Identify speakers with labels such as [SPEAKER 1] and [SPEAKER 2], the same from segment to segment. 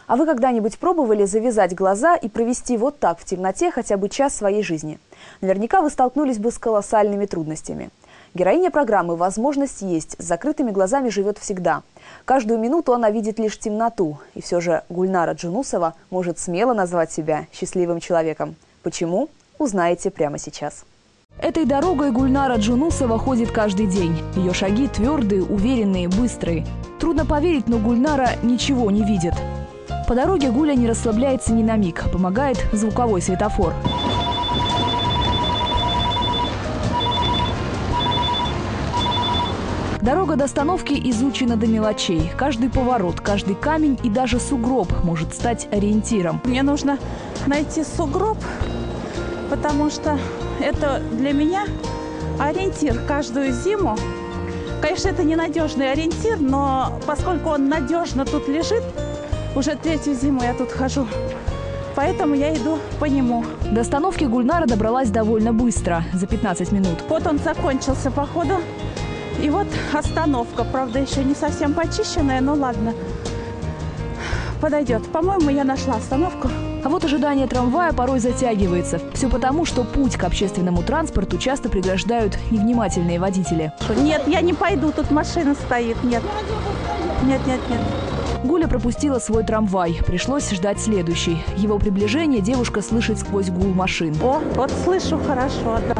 [SPEAKER 1] А вы когда-нибудь пробовали завязать глаза и провести вот так в темноте хотя бы час своей жизни? Наверняка вы столкнулись бы с колоссальными трудностями. Героиня программы «Возможность есть» с закрытыми глазами живет всегда. Каждую минуту она видит лишь темноту. И все же Гульнара Джунусова может смело назвать себя счастливым человеком. Почему? Узнаете прямо сейчас. Этой дорогой Гульнара Джунусова ходит каждый день. Ее шаги твердые, уверенные, быстрые. Трудно поверить, но Гульнара ничего не видит. По дороге Гуля не расслабляется ни на миг. Помогает звуковой светофор. Дорога до остановки изучена до мелочей. Каждый поворот, каждый камень и даже сугроб может стать ориентиром.
[SPEAKER 2] Мне нужно найти сугроб, потому что это для меня ориентир каждую зиму. Конечно, это ненадежный ориентир, но поскольку он надежно тут лежит, уже 3-ю зиму я тут хожу, поэтому я иду по нему.
[SPEAKER 1] До остановки Гульнара добралась довольно быстро, за 15 минут.
[SPEAKER 2] Вот он закончился, походу. И вот остановка, правда, еще не совсем почищенная, но ладно, подойдет. По-моему, я нашла остановку.
[SPEAKER 1] А вот ожидание трамвая порой затягивается. Все потому, что путь к общественному транспорту часто преграждают невнимательные водители.
[SPEAKER 2] Нет, я не пойду, тут машина стоит, нет. Нет.
[SPEAKER 1] Гуля пропустила свой трамвай. Пришлось ждать следующий. Его приближение девушка слышит сквозь гул машин.
[SPEAKER 2] О, вот слышу хорошо, да.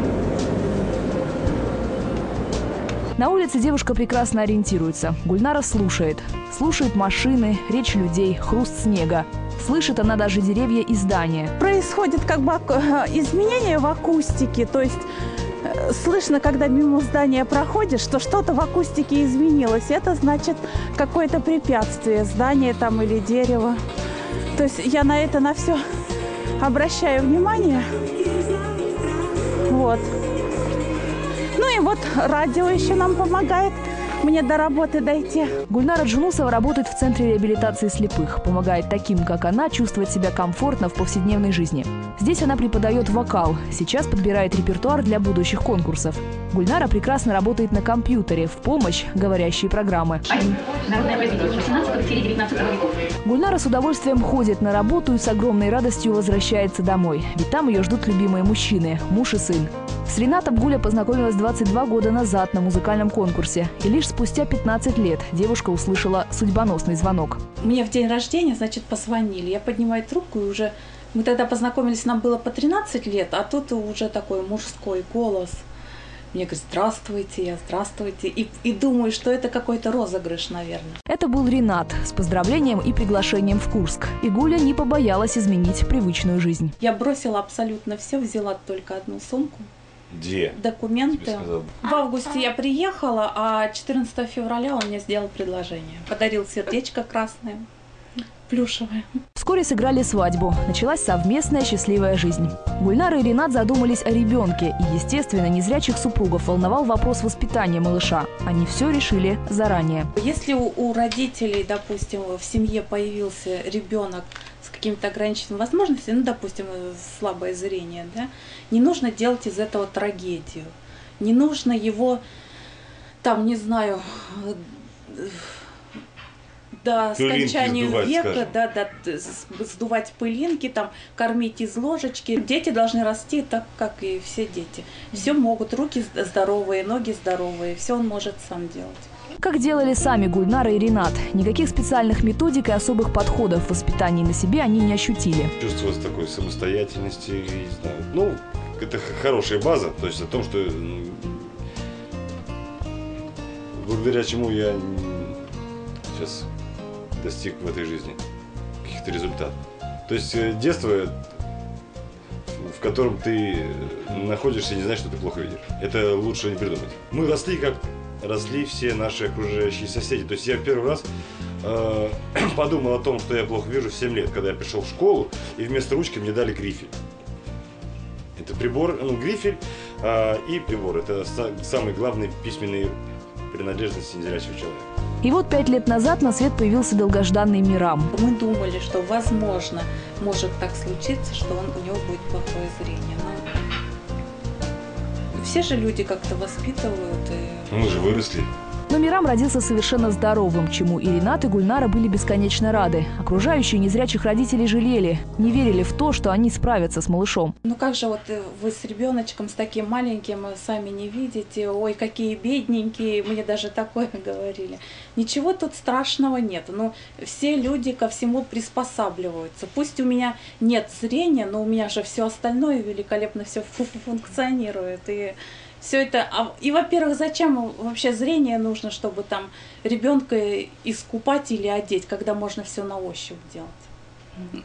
[SPEAKER 1] На улице девушка прекрасно ориентируется. Гульнара слушает. Слушает машины, речь людей, хруст снега. Слышит она даже деревья и здания.
[SPEAKER 2] Происходит как бы изменение в акустике. То есть слышно, когда мимо здания проходишь, что что-то в акустике изменилось. Это значит какое-то препятствие, здание там или дерево. То есть я на это на все обращаю внимание. Вот. Ну и вот радио еще нам помогает мне до работы дойти.
[SPEAKER 1] Гульнара Джунусова работает в Центре реабилитации слепых. Помогает таким, как она, чувствовать себя комфортно в повседневной жизни. Здесь она преподает вокал. Сейчас подбирает репертуар для будущих конкурсов. Гульнара прекрасно работает на компьютере, в помощь говорящие программы.
[SPEAKER 3] Народное произведение 18-19 веков.
[SPEAKER 1] Гульнара с удовольствием ходит на работу и с огромной радостью возвращается домой. Ведь там ее ждут любимые мужчины – муж и сын. С Ринатом Гуля познакомилась 22 года назад на музыкальном конкурсе. И лишь спустя 15 лет девушка услышала судьбоносный звонок.
[SPEAKER 2] Мне в день рождения, значит, позвонили. Я поднимаю трубку и уже... Мы тогда познакомились, нам было по 13 лет, а тут уже такой мужской голос. Мне говорит: здравствуйте, я здравствуйте. И думаю, что это какой-то розыгрыш, наверное.
[SPEAKER 1] Это был Ринат с поздравлением и приглашением в Курск. И Гуля не побоялась изменить привычную жизнь.
[SPEAKER 2] Я бросила абсолютно все, взяла только одну сумку.
[SPEAKER 4] Где?
[SPEAKER 2] Документы. В августе я приехала, а 14 февраля он мне сделал предложение. Подарил сердечко красное, плюшевое.
[SPEAKER 1] Вскоре сыграли свадьбу. Началась совместная счастливая жизнь. Гульнара и Ринат задумались о ребенке. И, естественно, незрячих супругов волновал вопрос воспитания малыша. Они все решили заранее.
[SPEAKER 2] Если у родителей, допустим, в семье появился ребенок с какими-то ограниченными возможностями, ну, допустим, слабое зрение, да, не нужно делать из этого трагедию. Не нужно его, там, не знаю, до скончания века, сдувать пылинки, там, кормить из ложечки. Дети должны расти так, как и все дети. Все могут, руки здоровые, ноги здоровые, все он может сам делать.
[SPEAKER 1] Как делали сами Гульнара и Ринат. Никаких специальных методик и особых подходов в воспитании на себе они не ощутили.
[SPEAKER 4] Чувство такой самостоятельности, не знаю. Ну, это хорошая база, то есть о том, что благодаря чему я сейчас достиг в этой жизни каких-то результатов. То есть детство, в котором ты находишься и не знаешь, что ты плохо видишь. Это лучше не придумать. Мы росли, как росли все наши окружающие соседи. То есть я в первый раз подумал о том, что я плохо вижу в 7 лет, когда я пришел в школу, и вместо ручки мне дали грифель. Это прибор, грифель и прибор. Это самые главные письменные принадлежности незрячего человека.
[SPEAKER 1] И вот 5 лет назад на свет появился долгожданный Мирам.
[SPEAKER 2] Мы думали, что возможно может так случиться, что у него будет плохое зрение. Но все же люди как-то воспитывают.
[SPEAKER 4] Мы же выросли.
[SPEAKER 1] Но Мирам родился совершенно здоровым, чему и Ринат, и Гульнара были бесконечно рады. Окружающие незрячих родителей жалели, не верили в то, что они справятся с малышом.
[SPEAKER 2] Ну как же вот вы с ребеночком, с таким маленьким, сами не видите, ой, какие бедненькие, мне даже такое говорили. Ничего тут страшного нет, но все люди ко всему приспосабливаются. Пусть у меня нет зрения, но у меня же все остальное великолепно все функционирует. И все это, и, во-первых, зачем вообще зрение нужно, чтобы там ребенка искупать или одеть, когда можно все на ощупь делать?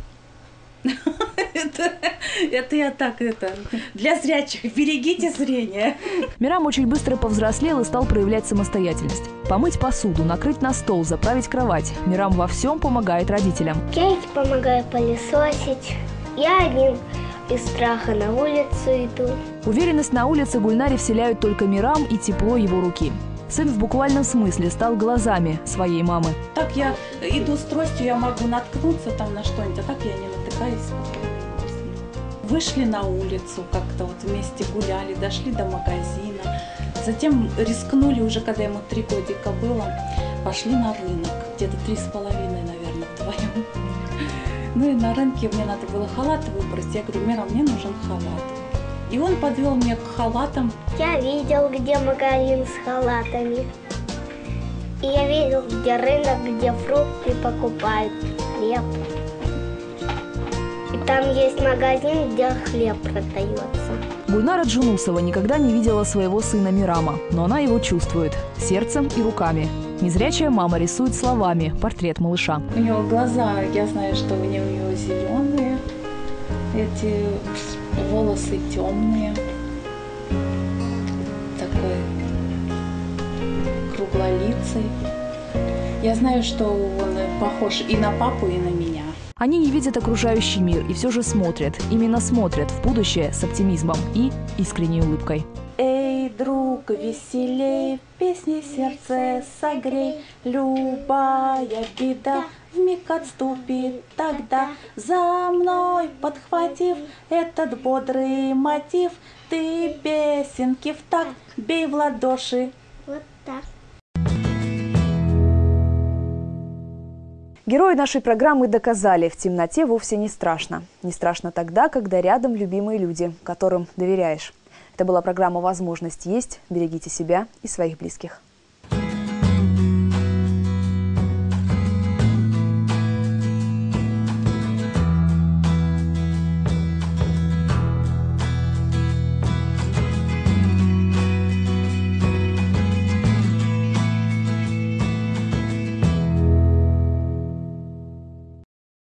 [SPEAKER 2] Это я так, для зрячих, берегите зрение.
[SPEAKER 1] Мирам очень быстро повзрослел и стал проявлять самостоятельность. Помыть посуду, накрыть на стол, заправить кровать. Мирам во всем помогает родителям.
[SPEAKER 5] Я помогаю пылесосить. Я один из страха на улицу иду.
[SPEAKER 1] Уверенность на улице Гульнаре вселяют только Мирам и тепло его руки. Сын в буквальном смысле стал глазами своей мамы.
[SPEAKER 2] Так я иду с тростью, я могу наткнуться там на что-нибудь, а так я не натыкаюсь. Вышли на улицу, как-то вот вместе гуляли, дошли до магазина. Затем рискнули уже, когда ему 3 годика было, пошли на рынок, где-то 3,5, наверное, вдвоем. Ну и на рынке мне надо было халат выбрать. Я говорю: Мира, мне нужен халат. И он подвел меня к халатам.
[SPEAKER 5] Я видел, где магазин с халатами. И я видел, где рынок, где фрукты покупают, хлеб. И там есть магазин, где хлеб продается.
[SPEAKER 1] Гульнара Джунусова никогда не видела своего сына Мирама, но она его чувствует сердцем и руками. Незрячая мама рисует словами портрет малыша.
[SPEAKER 2] У него глаза, я знаю, что у него зеленые, эти волосы темные, такой круглолицый. Я знаю, что он похож и на папу, и на меня.
[SPEAKER 1] Они не видят окружающий мир и все же смотрят, именно смотрят в будущее с оптимизмом и искренней улыбкой.
[SPEAKER 2] Эй, друг, веселей, в песне сердце согрей, любая беда вмиг отступит тогда. За мной подхватив этот бодрый мотив, ты песенки в такт бей в ладоши.
[SPEAKER 5] Вот так.
[SPEAKER 1] Герои нашей программы доказали, в темноте вовсе не страшно. Не страшно тогда, когда рядом любимые люди, которым доверяешь. Это была программа «Возможность есть». Берегите себя и своих близких.